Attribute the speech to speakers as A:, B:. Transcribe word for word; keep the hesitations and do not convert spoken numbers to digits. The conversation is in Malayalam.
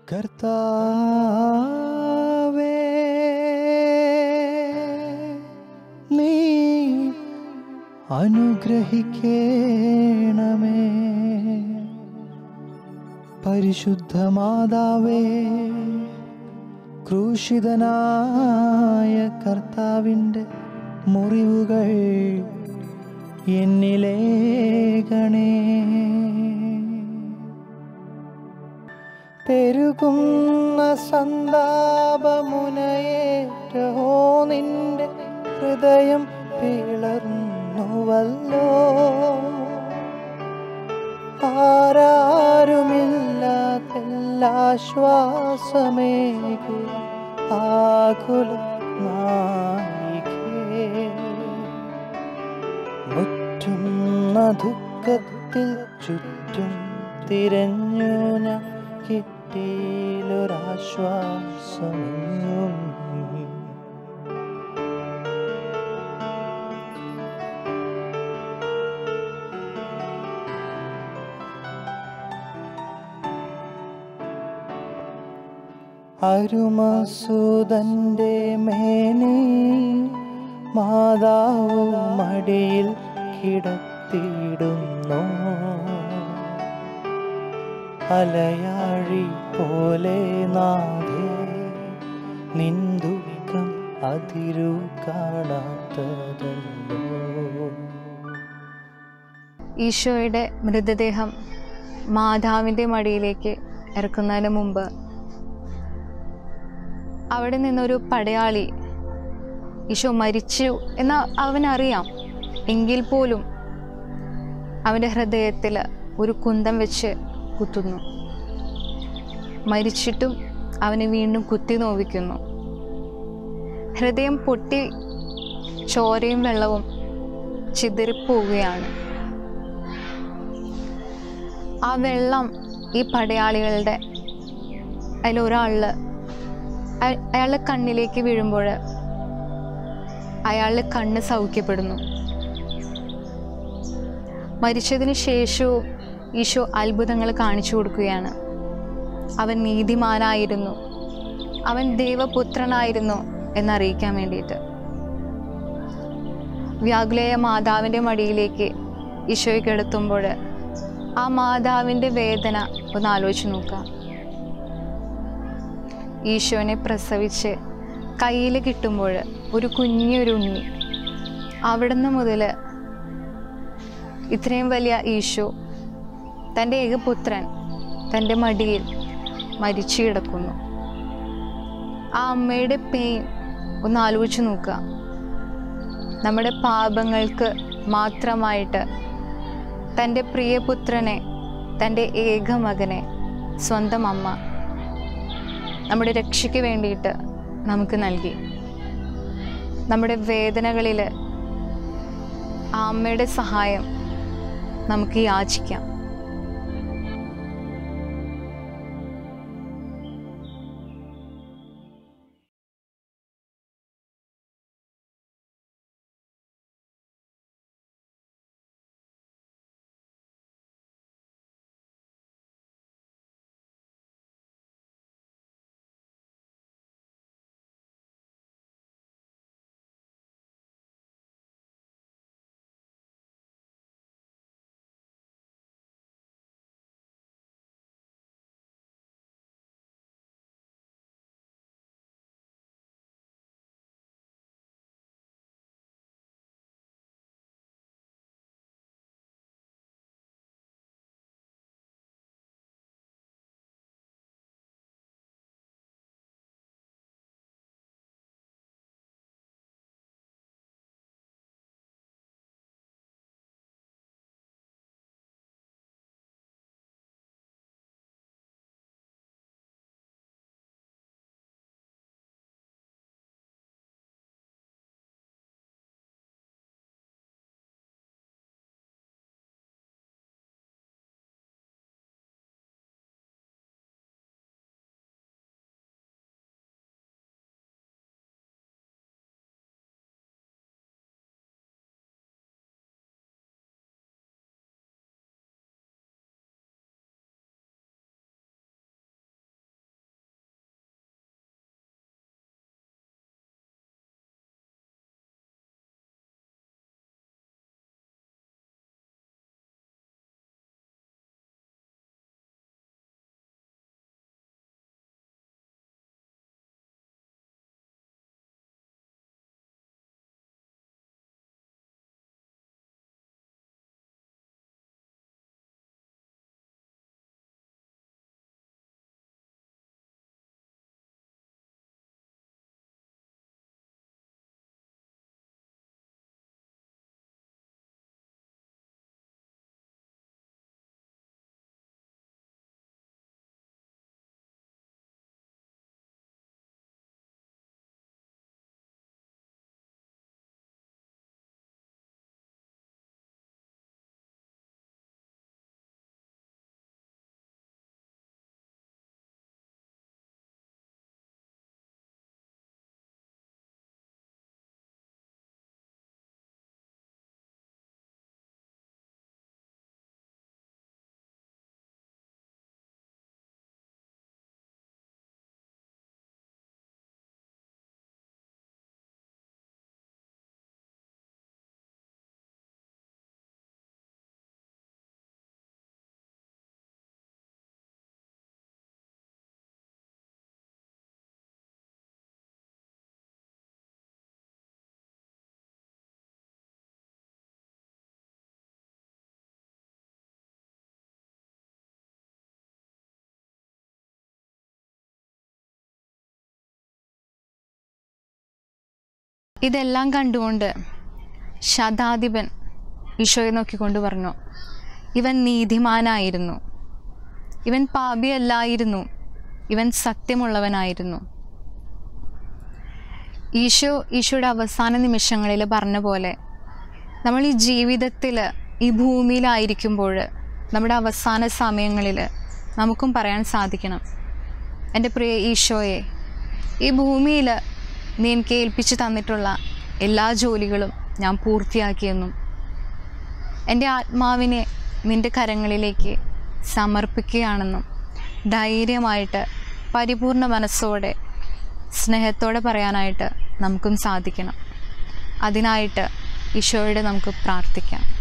A: കർത്താവേ, നീ അനുഗ്രഹിക്കണമേ. പരിശുദ്ധ മാതാവേ, ക്രൂശിതനായ കർത്താവിൻ്റെ മുറിവുകൾ എന്നിലേകണേ. പെരുകുന്ന സന്താപമുനയേറ്റോ നിന്റെ ഹൃദയം പിളർന്നുവല്ലോ. ആരാരുമില്ലാത്തെല്ലാശ്വാസമേകു ആകുല നായികേ. മുറ്റുന്ന ദുഃഖത്തിൽ ചുറ്റും തിരഞ്ഞു ഞാൻ കിട്ടിയിലൊരാശ്വാസമെങ്ങും. അരുമസുതന്റെ മേനി മാതാവു മടിയിൽ കിടത്തിയിടുന്നു. അലയാഴി പോലെ നാഥേ, നിൻ ദുഃഖം അതിരു കാണാത്തതല്ലോ.
B: ഈശോയുടെ മൃതദേഹം മാതാവിൻ്റെ മടിയിലേക്ക് ഇറക്കുന്നതിന് മുമ്പ് അവിടെ നിന്നൊരു പടയാളി ഈശോ മരിച്ചു എന്ന് അവനറിയാം. എങ്കിൽ പോലും അവൻ്റെ ഹൃദയത്തിൽ ഒരു കുന്തം വെച്ച് കുത്തുന്നു. മരിച്ചിട്ടും അവനെ വീണ്ടും കുത്തി നോവിക്കുന്നു. ഹൃദയം പൊട്ടി ചോരയും വെള്ളവും ചിതറിപ്പോവുകയാണ്. ആ വെള്ളം ഈ പടയാളികളുടെ അതിലൊരാളിൽ അയാളുടെ കണ്ണിലേക്ക് വീഴുമ്പോൾ അയാളുടെ കണ്ണ് സൗഖ്യപ്പെടുന്നു. മരിച്ചതിന് ശേഷവും ഈശോ അത്ഭുതങ്ങൾ കാണിച്ചു കൊടുക്കുകയാണ്. അവൻ നീതിമാനായിരുന്നു, അവൻ ദൈവപുത്രനായിരുന്നു എന്നറിയിക്കാൻ വേണ്ടിയിട്ട്. വ്യാകുലയ മാതാവിൻ്റെ മടിയിലേക്ക് ഈശോയെ കിടത്തുമ്പോൾ ആ മാതാവിൻ്റെ വേദന ഒന്ന് ആലോചിച്ച് നോക്കാം. ഈശോനെ പ്രസവിച്ച് കയ്യിൽ കിട്ടുമ്പോൾ ഒരു കുഞ്ഞൊരു ഉണ്ണി, അവിടുന്ന് മുതൽ ഇത്രയും വലിയ ഈശോ തൻ്റെ ഏകപുത്രൻ തൻ്റെ മടിയിൽ മരിച്ചു കിടക്കുന്നു. ആ അമ്മയുടെ പെയിൻ ഒന്ന് ആലോചിച്ച് നോക്കുക. നമ്മുടെ പാപങ്ങൾക്ക് മാത്രമായിട്ട് തൻ്റെ പ്രിയപുത്രനെ, തൻ്റെ ഏകമകനെ സ്വന്തം അമ്മ നമ്മുടെ രക്ഷയ്ക്ക് വേണ്ടിയിട്ട് നമുക്ക് നൽകി. നമ്മുടെ വേദനകളിൽ ആ അമ്മയുടെ സഹായം നമുക്ക് യാചിക്കാം. ഇതെല്ലാം കണ്ടുകൊണ്ട് ശതാധിപൻ ഈശോയെ നോക്കിക്കൊണ്ട് പറഞ്ഞു, ഇവൻ നീതിമാനായിരുന്നു, ഇവൻ പാപിയല്ലായിരുന്നു, ഇവൻ സത്യമുള്ളവനായിരുന്നു. ഈശോ ഈശോയുടെ അവസാന നിമിഷങ്ങളിൽ പറഞ്ഞ പോലെ നമ്മൾ ഈ ജീവിതത്തിൽ ഈ ഭൂമിയിലായിരിക്കുമ്പോൾ നമ്മുടെ അവസാന സമയങ്ങളിൽ നമുക്കും പറയാൻ സാധിക്കണം, എൻ്റെ പ്രിയ ഈശോയെ, ഈ ഭൂമിയിൽ നീ എനിക്ക് ഏൽപ്പിച്ചു തന്നിട്ടുള്ള എല്ലാ ജോലികളും ഞാൻ പൂർത്തിയാക്കിയെന്നും എൻ്റെ ആത്മാവിനെ നിൻ്റെ കരങ്ങളിലേക്ക് സമർപ്പിക്കുകയാണെന്നും ധൈര്യമായിട്ട് പരിപൂർണ മനസ്സോടെ സ്നേഹത്തോടെ പറയാനായിട്ട് നമുക്കും സാധിക്കണം. അതിനായിട്ട് ഈശോയോട് നമുക്ക് പ്രാർത്ഥിക്കാം.